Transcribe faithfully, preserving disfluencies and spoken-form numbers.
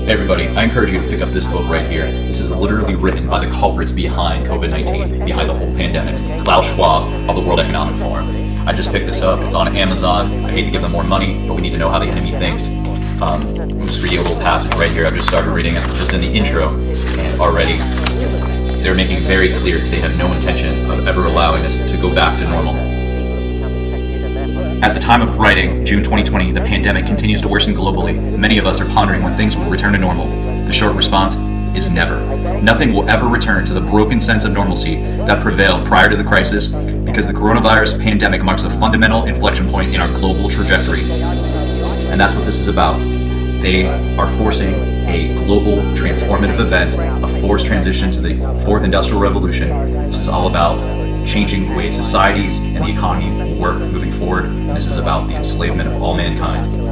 Hey everybody, I encourage you to pick up this book right here. This is literally written by the culprits behind COVID nineteen, behind the whole pandemic, Klaus Schwab of the World Economic Forum. I just picked this up, it's on Amazon. I hate to give them more money, but we need to know how the enemy thinks. Um, I'm just reading a little passage right here. I've just started reading it just in the intro, and already they're making very clear they have no intention of ever allowing this to go back to normal. At the time of writing, June twenty twenty, the pandemic continues to worsen globally. Many of us are pondering when things will return to normal. The short response is never. Nothing will ever return to the broken sense of normalcy that prevailed prior to the crisis, because the coronavirus pandemic marks a fundamental inflection point in our global trajectory. And that's what this is about. They are forcing a global transformative event, a forced transition to the fourth industrial revolution. This is all about changing the way societies and the economy will work moving forward. This is about the enslavement of all mankind.